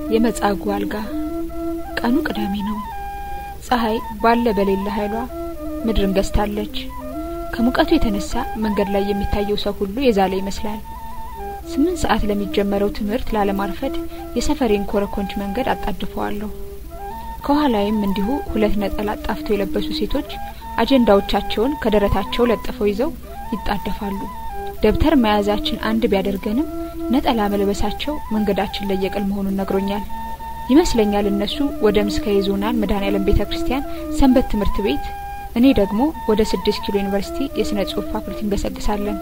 የመጻጉ አልጋ ቀኑ ቅዳሜ ነው። ፀሐይ ባለ በሌለ ኃይሏ ምድርን ገስታለች። ከሙቀቱ የተነሳ መንገድ ላይ የሚታየው ሰው ሁሉ የዛለ ይመስላል። 8 ሰዓት ለሚጀመረው ትምህርት ላለማርፈድ የሰፈሬን ኮረኮንች መንገድ አጣድፈዋለሁ። ከኋላዬም እንዲሁ 2 ነጠላ ጣፍተው የለበሱ ሴቶች አጀንዳዎቻቸውን ከደረታቸው ለጥፈው ይዘው ይጣደፋሉ። ደብተር መያዛችን አንድ ቢያደርገንም ነጠላ መልበሳቸው መንገዳችን ላይ የቅል መሆኑን ነግሮኛል። ይመስለኛል እነሱ ወደ ምስካየ ዞናን መድኃኔዓለም ቤተክርስቲያን ሰንበት ትምህርት ቤት፣ እኔ ደግሞ ወደ 6 ኪሎ ዩኒቨርሲቲ የሥነ ጽሑፍ ፋኩልቲ እንገሰግሳለን።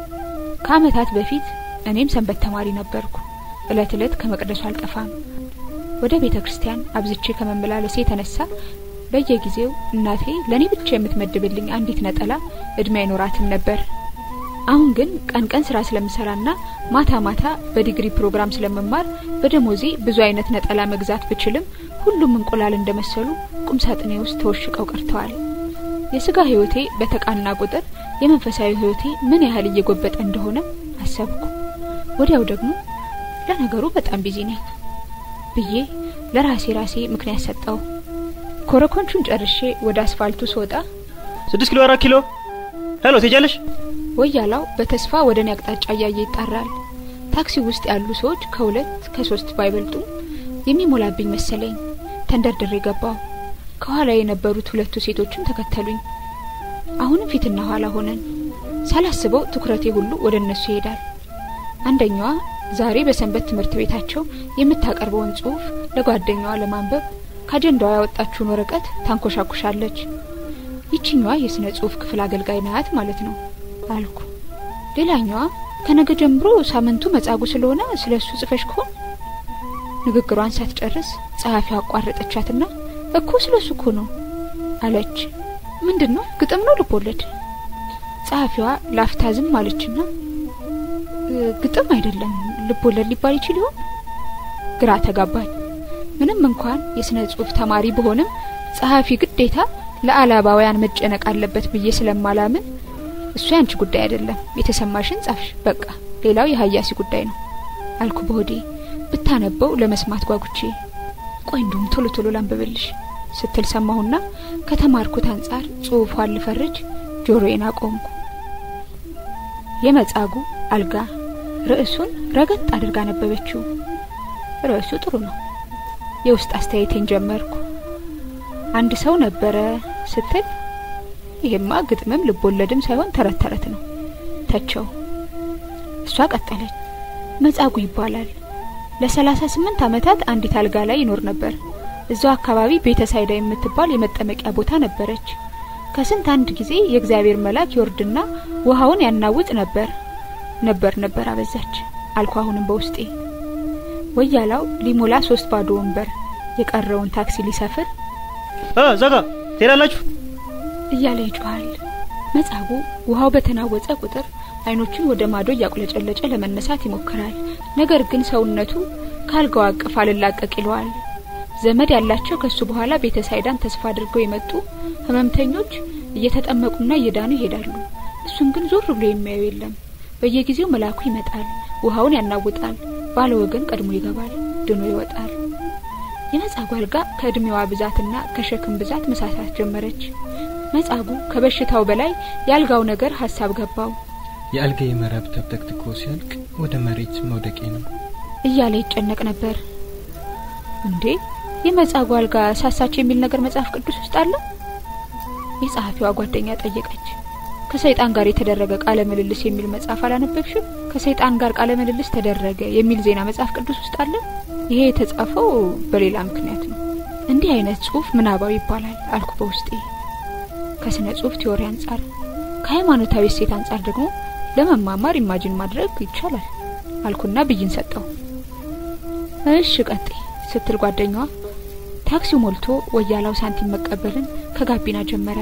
ከዓመታት በፊት እኔም ሰንበት ተማሪ ነበርኩ። እለት እለት ከመቅደሱ አልጠፋም። ወደ ቤተክርስቲያን አብዝቼ ከመመላለሴ የተነሳ በየጊዜው እናቴ ለኔ ብቻ የምትመድብልኝ አንዲት ነጠላ እድሜ አይኖራትም ነበር። አሁን ግን ቀን ቀን ስራ ስለምሰራና ማታ ማታ በዲግሪ ፕሮግራም ስለመማር በደሞዜ ብዙ አይነት ነጠላ መግዛት ብችልም ሁሉም እንቁላል እንደመሰሉ ቁምሳጥኔ ውስጥ ተወሽቀው ቀርተዋል። የሥጋ ህይወቴ በተቃና ቁጥር የመንፈሳዊ ህይወቴ ምን ያህል እየጎበጠ እንደሆነ አሰብኩ። ወዲያው ደግሞ ለነገሩ በጣም ቢዚ ነኝ ብዬ ለራሴ ምክንያት ሰጠው። ኮረኮንቹን ጨርሼ ወደ አስፋልቱ ስወጣ 6 ኪሎ 4 ኪሎ ሄሎ ትሄጃለሽ? ወያላው በተስፋ ወደኔ አቅጣጫ ያየ ይጣራል። ታክሲ ውስጥ ያሉ ሰዎች ከ2 ከ3 ባይበልጡ የሚሞላብኝ መሰለኝ። ተንደርድሬ ገባው። ከኋላ የነበሩት 2 ሴቶችም ተከተሉኝ። አሁንም ፊትና ኋላ ሆነን ሳላስበው ትኩረቴ ሁሉ ወደ እነሱ ይሄዳል። አንደኛዋ ዛሬ በሰንበት ትምህርት ቤታቸው የምታቀርበውን ጽሑፍ ለጓደኛዋ ለማንበብ ካጀንዳዋ ያወጣችውን ወረቀት ታንኮሻኩሻለች። ይቺኛዋ የሥነ ጽሑፍ ክፍል አገልጋይ ናት ማለት ነው አልኩ። ሌላኛዋ ከነገ ጀምሮ ሳምንቱ መጻጉ ስለሆነ ስለሱ ጽፈሽ ከሆነ ንግግሯን ሳትጨርስ ጸሐፊዋ አቋረጠቻትና እኮ ስለሱ እኮ ነው አለች። ምንድነው? ግጥም ነው ልቦለድ? ጸሐፊዋ ላፍታ ዝም አለችና ግጥም አይደለም ልቦለድ ሊባል ይችል ይሆን? ግራ ተጋባኝ። ምንም እንኳን የሥነ ጽሑፍ ተማሪ በሆንም ጸሐፊ ግዴታ ለአላባውያን መጨነቅ አለበት ብዬ ስለማላምን እሱ ያንቺ ጉዳይ አይደለም፣ የተሰማሽን ጻፍሽ በቃ፣ ሌላው የሀያሲ ጉዳይ ነው አልኩ በሆዴ። ብታነበው ለመስማት ጓጉቼ ቆይ እንደውም ቶሎ ላንብብልሽ ስትል ሰማሁና ከተማርኩት አንፃር ጽሑፏን ልፈርጅ ጆሮዬን አቆምኩ። የመጻጉ አልጋ ርዕሱን ረገጥ አድርጋ ነበበችው። ርዕሱ ጥሩ ነው። የውስጥ አስተያየቴን ጀመርኩ። አንድ ሰው ነበረ ስትል ይሄማ ግጥምም ልቦለድም ሳይሆን ተረት ነው ተቸው። እሷ ቀጠለች። መጻጉ ይባላል። ለ38 ዓመታት አንዲት አልጋ ላይ ይኖር ነበር። እዛው አካባቢ ቤተሳይዳ የምትባል የመጠመቂያ ቦታ ነበረች። ከስንት አንድ ጊዜ የእግዚአብሔር መልአክ ይወርድና ውሃውን ያናውጥ ነበር አበዛች አልኩ አሁንም በውስጤ። ወያላው ሊሞላ 3 ባዶ ወንበር የቀረውን ታክሲ ሊሰፍር ዘጋ ትሄዳላችሁ እያለ ይጮሃል። መጻጉ ውሃው በተናወጸ ቁጥር አይኖቹን ወደ ማዶ ያቁለጨለጨ ለመነሳት ይሞክራል። ነገር ግን ሰውነቱ ካልጋው አቅፍ አልላቀቅ ይለዋል። ዘመድ ያላቸው ከሱ በኋላ ቤተሳይዳን ተስፋ አድርገው የመጡ ህመምተኞች እየተጠመቁና እየዳኑ ይሄዳሉ። እሱን ግን ዞር ብሎ የሚያዩ የለም። በየጊዜው መልአኩ ይመጣል፣ ውሃውን ያናውጣል፣ ባለ ወገን ቀድሞ ይገባል፣ ድኖ ይወጣል። የመጻጉ አልጋ ከእድሜዋ ብዛትና ከሸክም ብዛት መሳሳት ጀመረች። መጻጉ ከበሽታው በላይ ያልጋው ነገር ሐሳብ ገባው። የአልጋዬ መረብ ተብተክትኮ ሲያልቅ ወደ መሬት መውደቄ ነው እያለ ይጨነቅ ነበር። እንዴ የመጻጉ አልጋ ሳሳች የሚል ነገር መጽሐፍ ቅዱስ ውስጥ አለ? የጸሐፊዋ ጓደኛ ጠየቀች። ከሰይጣን ጋር የተደረገ ቃለ ምልልስ የሚል መጽሐፍ አላነበብሽም? ከሰይጣን ጋር ቃለ ምልልስ ተደረገ የሚል ዜና መጽሐፍ ቅዱስ ውስጥ አለ? ይሄ የተጻፈው በሌላ ምክንያት ነው። እንዲህ አይነት ጽሑፍ ምናባዊ ይባላል አልኩ በውስጤ። ከስነ ጽሑፍ ቲዮሪ አንፃር፣ ከሃይማኖታዊ ሴት አንፃር ደግሞ ለመማማር ኢማጂን ማድረግ ይቻላል አልኩና ብይን ሰጠው። እሺ ቀጥይ ስትል ጓደኛዋ ታክሲው ሞልቶ ወያላው ሳንቲም መቀበልን ከጋቢና ጀመረ።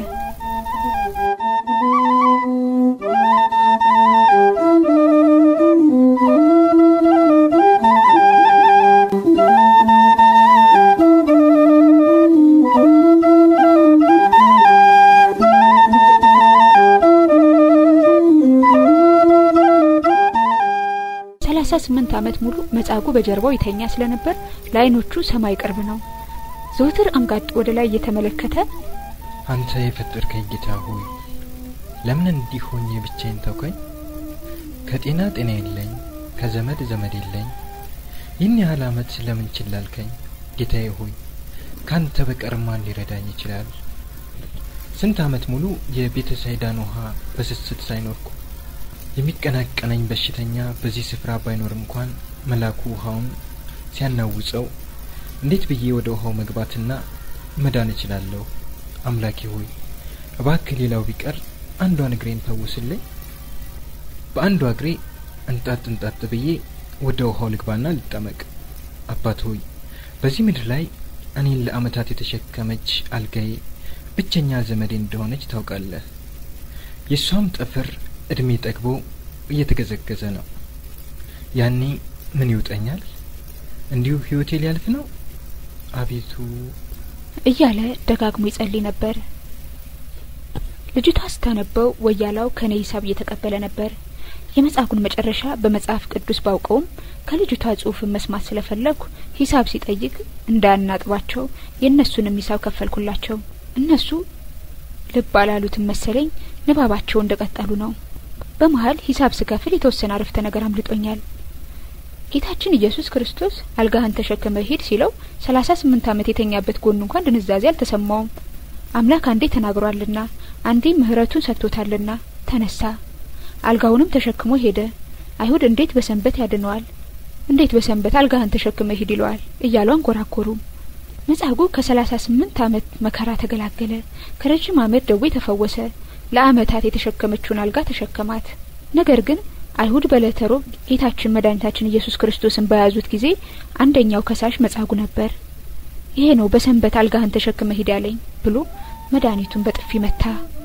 38 ዓመት ሙሉ መጻጉዕ በጀርባው ይተኛ ስለነበር ለዓይኖቹ ሰማይ ቅርብ ነው። ዘውትር አንጋጥ ወደ ላይ እየተመለከተ አንተ የፈጠርከኝ ጌታ ሆይ ለምን እንዲህ ሆኜ ብቻዬን ተውከኝ? ከጤና ጤና የለኝ፣ ከዘመድ ዘመድ የለኝ። ይህን ያህል ዓመት ለምን ችላልከኝ? ጌታዬ ሆይ ካንተ በቀር ማን ሊረዳኝ ይችላል? ስንት ዓመት ሙሉ የቤተ ሳይዳን ውሃ በስስት ሳይኖርኩ የሚቀናቀነኝ በሽተኛ በዚህ ስፍራ ባይኖር እንኳን መላኩ ውሃውን ሲያናውጸው እንዴት ብዬ ወደ ውሃው መግባትና መዳን እችላለሁ? አምላኬ ሆይ እባክህ ሌላው ቢቀር አንዷን እግሬን ፈውስልኝ። በአንዷ እግሬ እንጣጥ ብዬ ወደ ውሃው ልግባና ልጠመቅ። አባት ሆይ በዚህ ምድር ላይ እኔን ለዓመታት የተሸከመች አልጋዬ ብቸኛ ዘመዴ እንደሆነች ታውቃለህ። የሷም ጥፍር እድሜ ጠግቦ እየተገዘገዘ ነው። ያኔ ምን ይውጠኛል? እንዲሁ ህይወቴ ሊያልፍ ነው? አቤቱ እያለ ደጋግሞ ይጸልይ ነበር። ልጅቷ ስታነበው ወያላው ከኔ ሂሳብ እየተቀበለ ነበር። የመጽሐፉን መጨረሻ በመጽሐፍ ቅዱስ ባውቀውም ከልጅቷ ጽሑፍ መስማት ስለፈለኩ ሂሳብ ሲጠይቅ እንዳናጥባቸው የነሱንም ሂሳብ ከፈልኩላቸው። እነሱ ልብ አላሉትም መሰለኝ ንባባቸው እንደቀጠሉ ነው። በመሃል ሂሳብ ስከፍል የተወሰነ አረፍተ ነገር አምልጦኛል። ጌታችን ኢየሱስ ክርስቶስ አልጋህን ተሸክመህ ሂድ ሲለው 38 ዓመት የተኛበት ጎን እንኳን ድንዛዜ አልተሰማውም። አምላክ አንዴ ተናግሯልና አንዴ ምህረቱን ሰጥቶታልና ተነሳ፣ አልጋውንም ተሸክሞ ሄደ። አይሁድ እንዴት በሰንበት ያድነዋል? እንዴት በሰንበት አልጋህን ተሸክመህ ሂድ ይለዋል እያሉ አንጎራጎሩ። መጻጉዕ ከ38 ዓመት መከራ ተገላገለ። ከረጅም ዓመት ደዌ ተፈወሰ። ለዓመታት የተሸከመችውን አልጋ ተሸከማት። ነገር ግን አይሁድ በዕለተ ሮብ ጌታችን መድኃኒታችን ኢየሱስ ክርስቶስን በያዙት ጊዜ አንደኛው ከሳሽ መጻጉዕ ነበር። ይሄ ነው በሰንበት አልጋህን ተሸክመህ ሂድ ያለኝ ብሎ መድኃኒቱን በጥፊ መታ።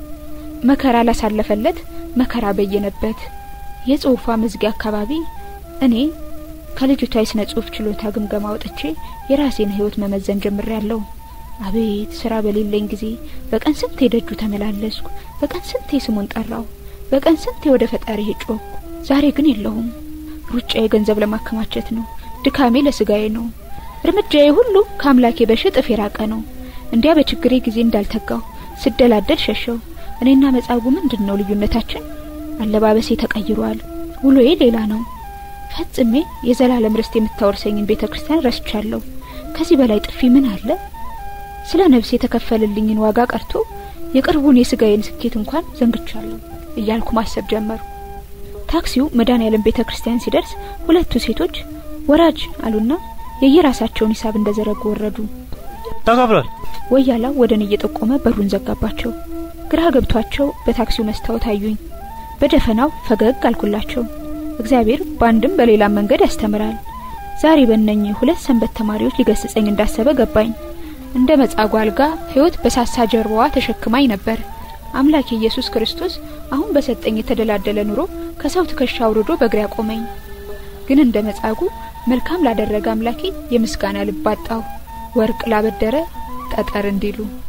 መከራ ላሳለፈለት መከራ በየነበት። የጽሑፏ መዝጊያ አካባቢ እኔ ከልጅቷ የስነ ጽሑፍ ችሎታ ግምገማ ወጥቼ የራሴን ህይወት መመዘን ጀምሬያለሁ። አቤት ስራ በሌለኝ ጊዜ በቀን ስንቴ ደጁ ተመላለስኩ፣ በቀን ስንቴ ስሙን ጠራው፣ በቀን ስንቴ ወደ ፈጣሪ ጮህኩ። ዛሬ ግን የለሁም። ሩጫዬ ገንዘብ ለማከማቸት ነው፣ ድካሜ ለስጋዬ ነው፣ እርምጃዬ ሁሉ ከአምላኬ በሽጥፍ የራቀ ነው። እንዲያ በችግሬ ጊዜ እንዳልተጋው ስደላደል ሸሸው። እኔና መጻጉዕ ምንድነው ልዩነታችን? አለባበሴ ተቀይሯል፣ ውሎዬ ሌላ ነው። ፈጽሜ የዘላለም ርስት የምታወርሰኝን ቤተክርስቲያን ረስቻለሁ። ከዚህ በላይ ጥፊ ምን አለ? ስለ ነፍሴ የተከፈለልኝን ዋጋ ቀርቶ የቅርቡን የስጋዬን ስኬት እንኳን ዘንግቻለሁ እያልኩ ማሰብ ጀመርኩ። ታክሲው መድኃኔዓለም ቤተክርስቲያን ሲደርስ ሁለቱ ሴቶች ወራጅ አሉና የየራሳቸውን ሂሳብ እንደዘረጉ ወረዱ። ተከፍሏል። ወያላው ወደኔ እየጠቆመ በሩን ዘጋባቸው። ግራ ገብቷቸው በታክሲው መስታወት አዩኝ። በደፈናው ፈገግ አልኩላቸው። እግዚአብሔር በአንድም በሌላም መንገድ ያስተምራል። ዛሬ በእነኚህ ሁለት ሰንበት ተማሪዎች ሊገስጸኝ እንዳሰበ ገባኝ። እንደ መጻጉዕ አልጋ ህይወት በሳሳ ጀርባዋ ተሸክማኝ ነበር። አምላክ ኢየሱስ ክርስቶስ አሁን በሰጠኝ የተደላደለ ኑሮ ከሰው ትከሻ አውርዶ በእግሬ ያቆመኝ። ግን እንደ መጻጉዕ መልካም ላደረገ አምላኬ የምስጋና ልብ አጣሁ። ወርቅ ላበደረ ጠጠር እንዲሉ